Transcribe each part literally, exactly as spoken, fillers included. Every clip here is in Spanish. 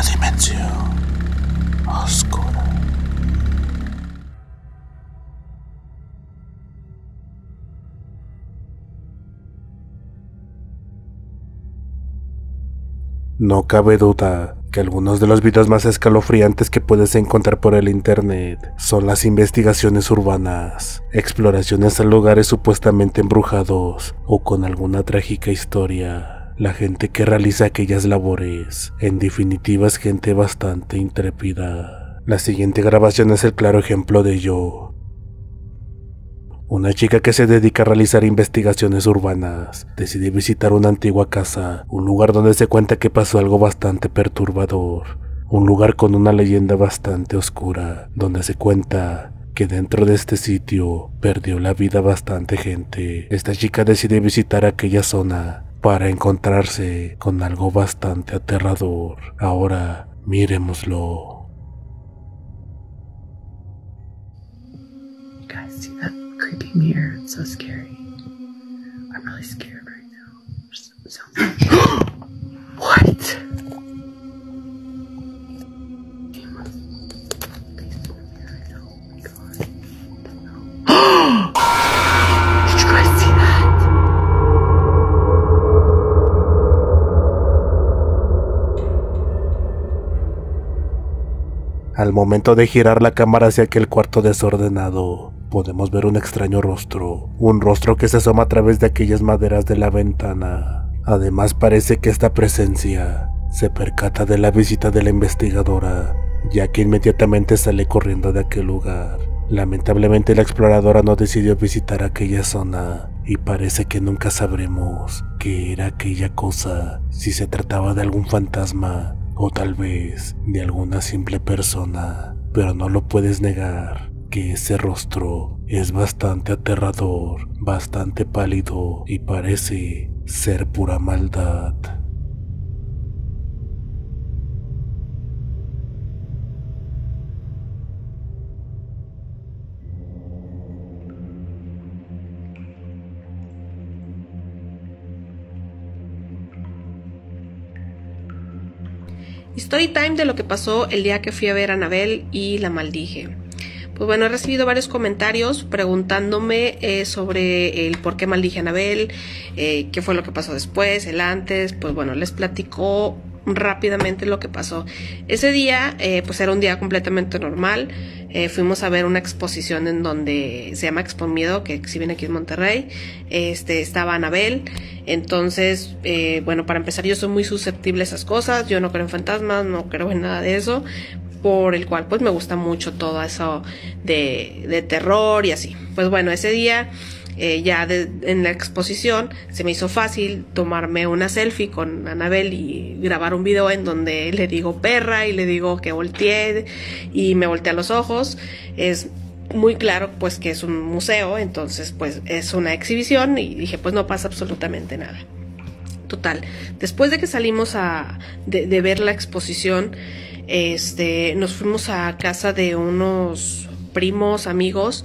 una dimensión oscura. No cabe duda que algunos de los videos más escalofriantes que puedes encontrar por el internet son las investigaciones urbanas, exploraciones a lugares supuestamente embrujados o con alguna trágica historia. La gente que realiza aquellas labores, en definitiva, es gente bastante intrépida. La siguiente grabación es el claro ejemplo de ello. Una chica que se dedica a realizar investigaciones urbanas decide visitar una antigua casa, un lugar donde se cuenta que pasó algo bastante perturbador, un lugar con una leyenda bastante oscura, donde se cuenta que dentro de este sitio perdió la vida bastante gente. Esta chica decide visitar aquella zona para encontrarse con algo bastante aterrador. Ahora, miremoslo. Guys, see that creepy mirror? It's so scary. I'm really scared right now. So, so what? Did you guys see that? Al momento de girar la cámara hacia aquel cuarto desordenado, podemos ver un extraño rostro, un rostro que se asoma a través de aquellas maderas de la ventana. Además, parece que esta presencia se percata de la visita de la investigadora, ya que inmediatamente sale corriendo de aquel lugar. Lamentablemente, la exploradora no decidió visitar aquella zona y parece que nunca sabremos qué era aquella cosa, si se trataba de algún fantasma o tal vez de alguna simple persona, pero no lo puedes negar que ese rostro es bastante aterrador, bastante pálido y parece ser pura maldad. Story time de lo que pasó el día que fui a ver a Anabel y la maldije. Pues bueno, he recibido varios comentarios preguntándome eh, sobre el por qué maldije a Anabel, eh, qué fue lo que pasó después, el antes. Pues bueno, les platico rápidamente lo que pasó. Ese día, eh, pues era un día completamente normal. Eh, fuimos a ver una exposición en donde se llama Expo Miedo, que exhiben aquí en Monterrey. Este, estaba Anabel. Entonces, eh, bueno, para empezar, yo soy muy susceptible a esas cosas. Yo no creo en fantasmas, no creo en nada de eso, por el cual pues me gusta mucho todo eso de, de terror y así. Pues bueno, ese día eh, ya de, en la exposición se me hizo fácil tomarme una selfie con Anabel y grabar un video en donde le digo perra y le digo que volteé y me volteé a los ojos. Es muy claro pues que es un museo, entonces pues es una exhibición y dije pues no pasa absolutamente nada. Total, después de que salimos a, de, de ver la exposición, Este, nos fuimos a casa de unos primos, amigos,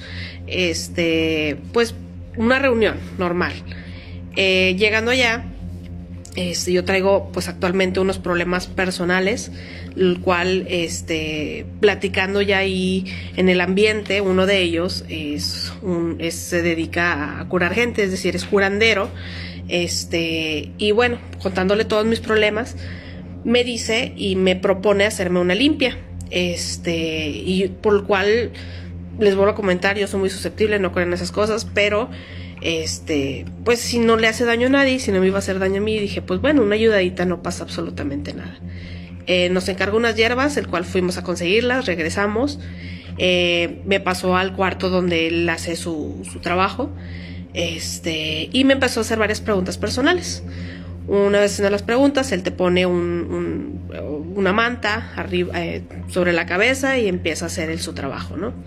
este, pues una reunión normal. Eh, llegando allá, este, yo traigo pues actualmente unos problemas personales, el cual, este, platicando ya ahí en el ambiente, uno de ellos es un, es, se dedica a curar gente, es decir, es curandero, este, y bueno, contándole todos mis problemas, me dice y me propone hacerme una limpia, este, y por lo cual les vuelvo a comentar, yo soy muy susceptible, no creo en esas cosas, pero este, pues si no le hace daño a nadie, si no me iba a hacer daño a mí, dije, pues bueno, una ayudadita, no pasa absolutamente nada. Eh, nos encargó unas hierbas, el cual fuimos a conseguirlas, regresamos, eh, me pasó al cuarto donde él hace su, su trabajo, este, y me empezó a hacer varias preguntas personales. Una vez haciendo las preguntas, él te pone un, un, una manta arriba, eh, sobre la cabeza y empieza a hacer él su trabajo, ¿no?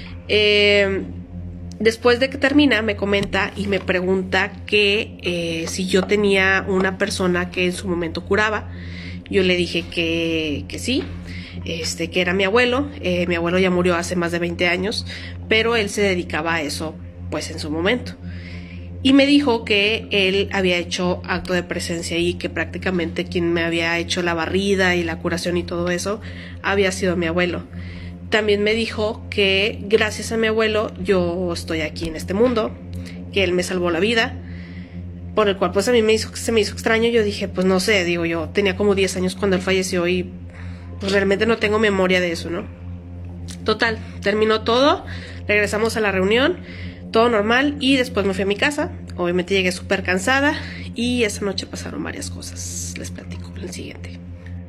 Eh, después de que termina, me comenta y me pregunta que eh, si yo tenía una persona que en su momento curaba. Yo le dije que, que sí, este, que era mi abuelo. Eh, mi abuelo ya murió hace más de veinte años, pero él se dedicaba a eso, pues en su momento. y me dijo que él había hecho acto de presencia ahí, que prácticamente quien me había hecho la barrida y la curación y todo eso había sido mi abuelo. También me dijo que gracias a mi abuelo yo estoy aquí en este mundo, que él me salvó la vida, por el cual pues a mí me hizo, se me hizo extraño. Yo dije, pues no sé, digo, yo tenía como diez años cuando él falleció y pues realmente no tengo memoria de eso, ¿no? Total, terminó todo, regresamos a la reunión, todo normal, y después me fui a mi casa. Obviamente llegué súper cansada y esa noche pasaron varias cosas. Les platico en el siguiente.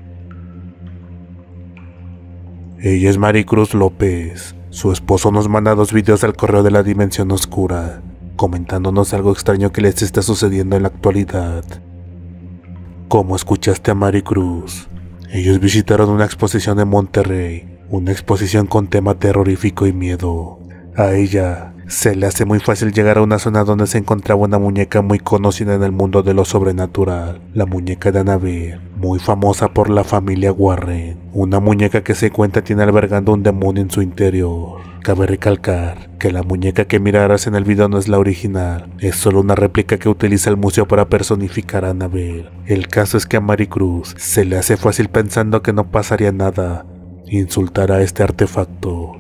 Ella es Maricruz López. Su esposo nos manda dos videos al correo de la Dimensión Oscura, comentándonos algo extraño que les está sucediendo en la actualidad. Como escuchaste a Maricruz, ellos visitaron una exposición en Monterrey, una exposición con tema terrorífico y miedo. A ella se le hace muy fácil llegar a una zona donde se encontraba una muñeca muy conocida en el mundo de lo sobrenatural, la muñeca de Annabelle, muy famosa por la familia Warren, una muñeca que se cuenta tiene albergando un demonio en su interior. Cabe recalcar que la muñeca que mirarás en el video no es la original, es solo una réplica que utiliza el museo para personificar a Annabelle. El caso es que a Maricruz se le hace fácil, pensando que no pasaría nada, insultar a este artefacto.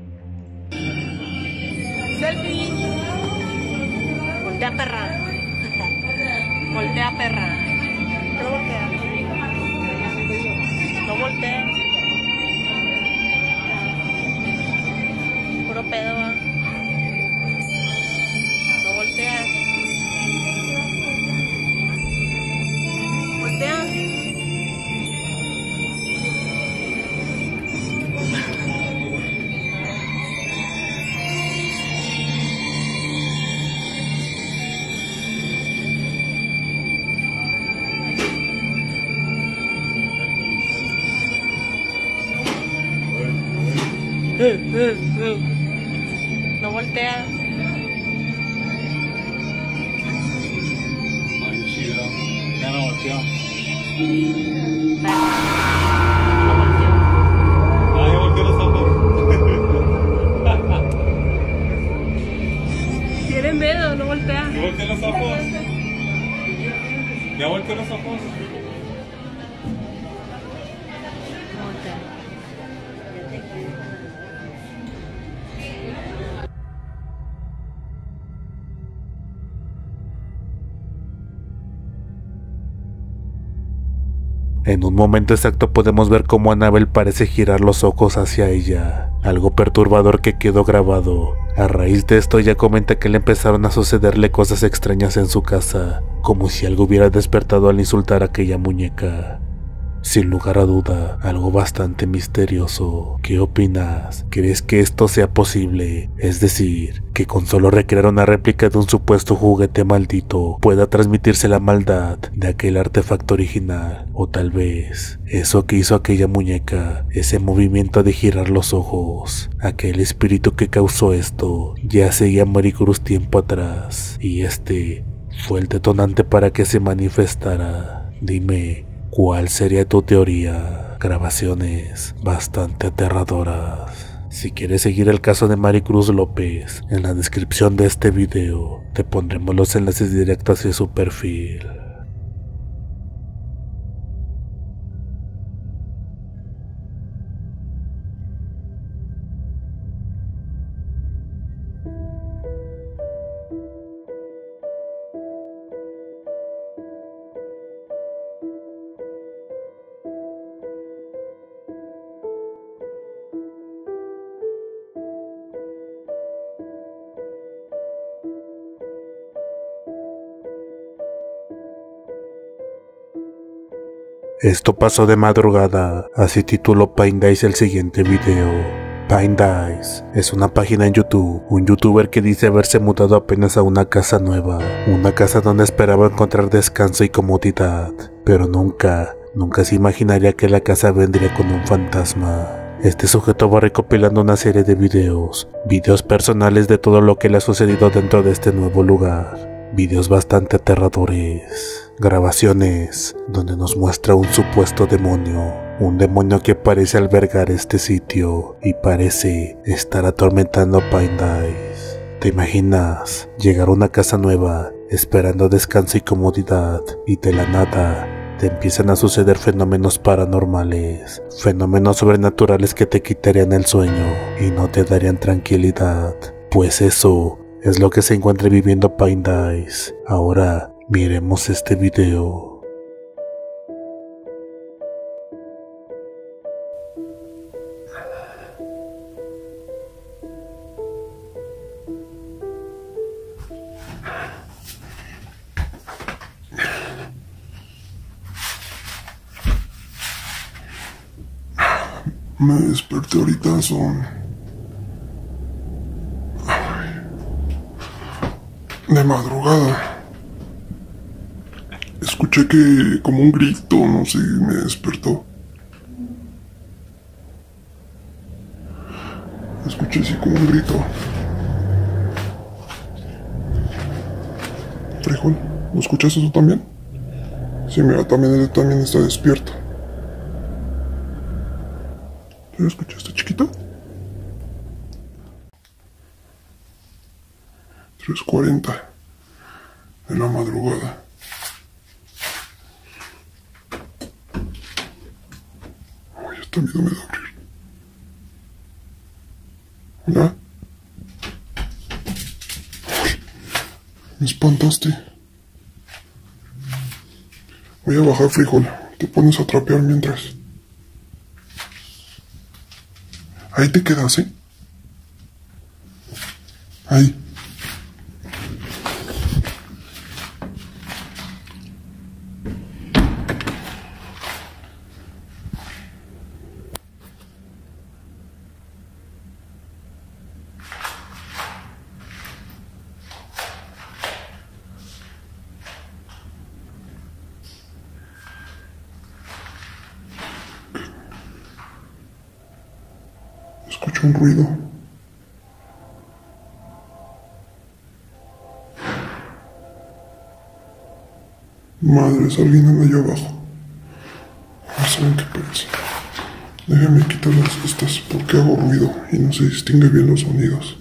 Voltea, perra. Voltea, perra. No voltea. No voltea. Puro pedo, va. No voltea. Voltea. No voltea. Ay, chido. Ya no volteó. No volteó. Ay, ya volteó los ojos. Tiene miedo, no voltea. ¿Ya volteó los ojos? ¿Ya volteó los ojos? No voltea. En un momento exacto podemos ver cómo Annabelle parece girar los ojos hacia ella, algo perturbador que quedó grabado. A raíz de esto ella comenta que le empezaron a sucederle cosas extrañas en su casa, como si algo hubiera despertado al insultar a aquella muñeca. Sin lugar a duda, algo bastante misterioso. ¿Qué opinas? ¿Crees que esto sea posible? Es decir, que con solo recrear una réplica de un supuesto juguete maldito pueda transmitirse la maldad de aquel artefacto original. O tal vez, eso que hizo aquella muñeca, ese movimiento de girar los ojos, aquel espíritu que causó esto, ya seguía a Maricruz tiempo atrás, y este fue el detonante para que se manifestara. Dime, ¿cuál sería tu teoría? Grabaciones bastante aterradoras. Si quieres seguir el caso de Maricruz López, en la descripción de este video te pondremos los enlaces directos hacia su perfil. Esto pasó de madrugada, así tituló Pine Dice el siguiente video. Pine Dice es una página en YouTube, un youtuber que dice haberse mudado apenas a una casa nueva, una casa donde esperaba encontrar descanso y comodidad, pero nunca, nunca se imaginaría que la casa vendría con un fantasma. Este sujeto va recopilando una serie de videos, videos personales de todo lo que le ha sucedido dentro de este nuevo lugar, videos bastante aterradores. Grabaciones donde nos muestra un supuesto demonio, un demonio que parece albergar este sitio y parece estar atormentando a Pine Dice. ¿Te imaginas llegar a una casa nueva, esperando descanso y comodidad, y de la nada te empiezan a suceder fenómenos paranormales, fenómenos sobrenaturales que te quitarían el sueño y no te darían tranquilidad? Pues eso es lo que se encuentra viviendo Pine Dice. Ahora miremos este video. Me desperté ahorita, son... Ay, de madrugada. Escuché que como un grito, no sé, me despertó. Escuché así como un grito. Frijol, ¿lo escuchas eso también? Sí, mira, también él también está despierto. ¿Lo escuchaste, chiquito? tres cuarenta de la madrugada. Ay, está miedo me da abrir. ¿Hola? Ay, me espantaste. Voy a bajar, Frijol. Te pones a trapear mientras. Ahí te quedas, ¿eh? Ahí. Escucho un ruido. Madre, es alguien allá abajo. No saben qué parece. Déjame quitar las estas porque hago ruido y no se distingue bien los sonidos.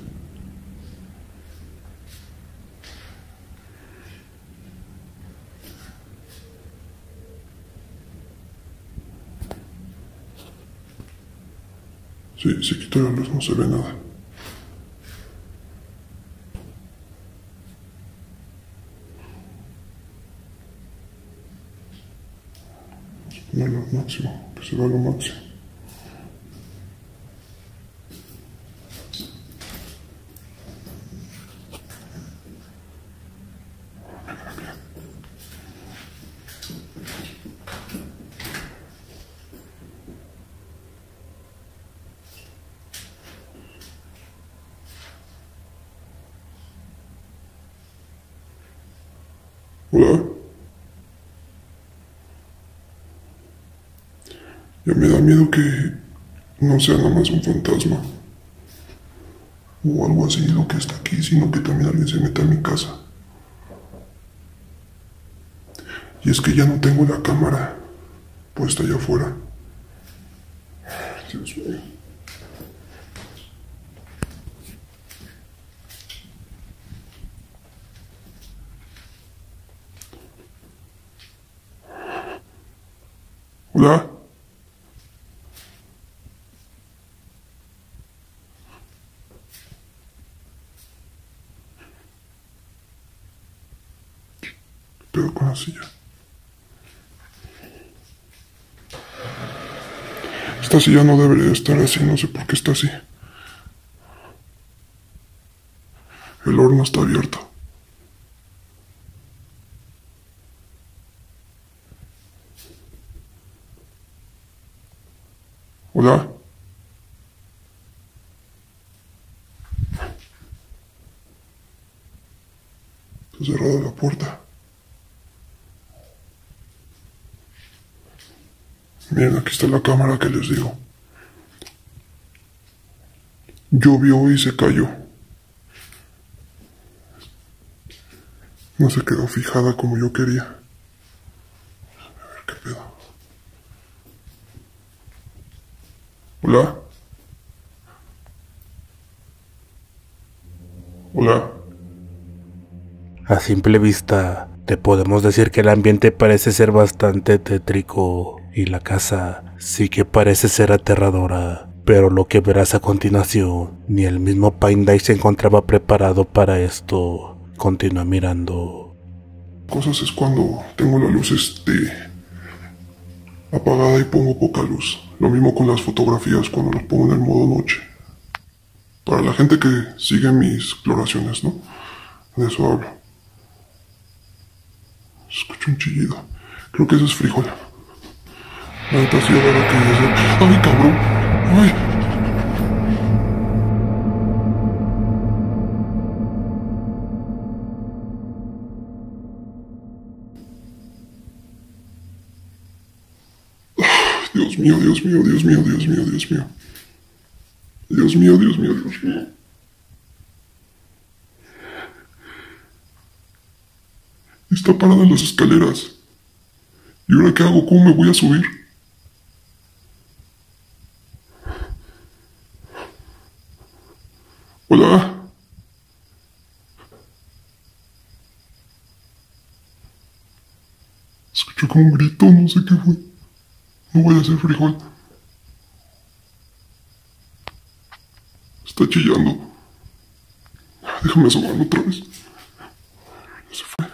Sí, si quito la luz no se ve nada. Vamos a ponerlo al máximo, que se vea lo máximo. Hola. Ya me da miedo que no sea nada más un fantasma o algo así lo que está aquí, sino que también alguien se meta a mi casa. Y es que ya no tengo la cámara puesta allá afuera. Dios mío. Hola. ¿Qué pedo con la silla? Esta silla no debería estar así, no sé por qué está así. El horno está abierto. Hola. Está cerrada la puerta. Miren, aquí está la cámara que les digo. Llovió y se cayó. No se quedó fijada como yo quería. A ver qué pedo. Hola. Hola. A simple vista, te podemos decir que el ambiente parece ser bastante tétrico y la casa sí que parece ser aterradora, pero lo que verás a continuación, ni el mismo Pine Day se encontraba preparado para esto. Continúa mirando. Cosas es cuando tengo la luz este apagada y pongo poca luz. Lo mismo con las fotografías cuando las pongo en el modo noche. Para la gente que sigue mis exploraciones, ¿no? De eso hablo. Escucho un chillido. Creo que eso es frijol. La neta sí ahora que es... ¡Ay, cabrón! ¡Ay! Dios mío, Dios mío, Dios mío, Dios mío, Dios mío. Dios mío, Dios mío, Dios mío. Está parada en las escaleras. ¿Y ahora qué hago? ¿Cómo me voy a subir? Hola. Escucho como un grito, no sé qué fue. No voy a hacer frijol. Está chillando. Déjame asomarlo otra vez. Ya se fue.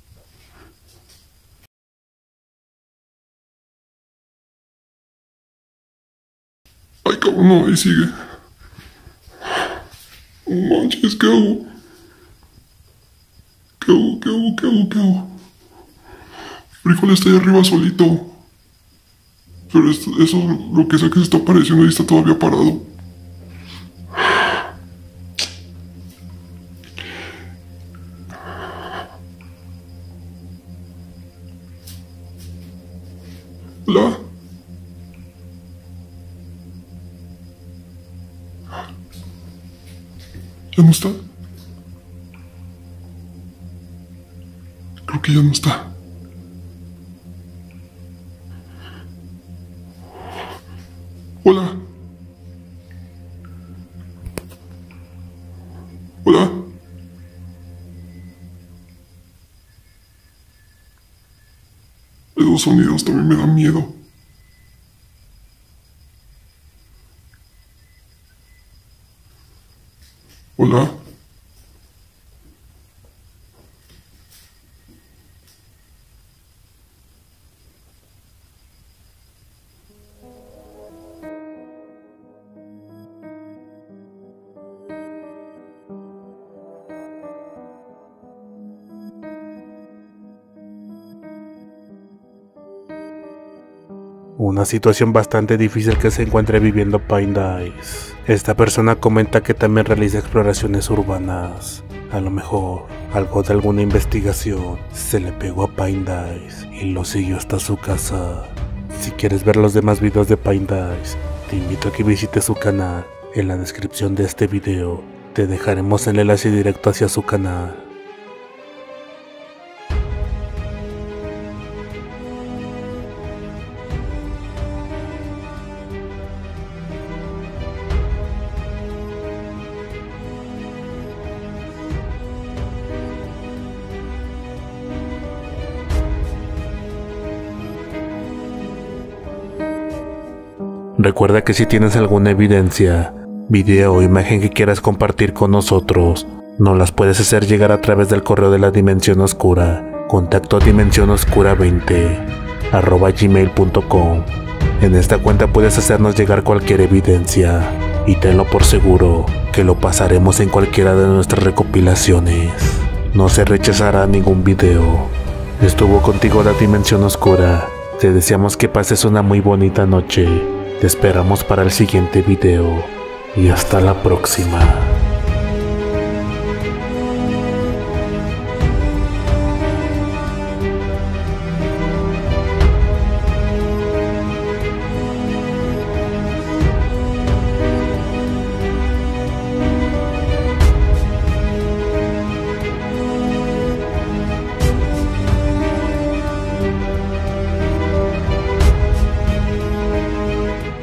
Ay, cabrón, no, ahí sigue. No manches, ¿qué hago? ¿Qué hago? ¿Qué hago? ¿Qué hago? ¿Qué hago? Frijol está ahí arriba solito. Pero esto, eso, lo que sea que se está apareciendo ahí está todavía parado. Hola. ¿Ya no está? Creo que ya no está. Hola. Hola. Esos sonidos también me dan miedo. Hola. Una situación bastante difícil que se encuentra viviendo Pine Days. Esta persona comenta que también realiza exploraciones urbanas. A lo mejor algo de alguna investigación se le pegó a Pine Days y lo siguió hasta su casa. Si quieres ver los demás videos de Pine Days, te invito a que visites su canal. En la descripción de este video te dejaremos el enlace directo hacia su canal. Recuerda que si tienes alguna evidencia, video o imagen que quieras compartir con nosotros, nos las puedes hacer llegar a través del correo de la Dimensión Oscura, contacto dimensión oscura veinte arroba gmail punto com. En esta cuenta puedes hacernos llegar cualquier evidencia y tenlo por seguro que lo pasaremos en cualquiera de nuestras recopilaciones. No se rechazará ningún video. Estuvo contigo la Dimensión Oscura. Te deseamos que pases una muy bonita noche. Te esperamos para el siguiente video y hasta la próxima.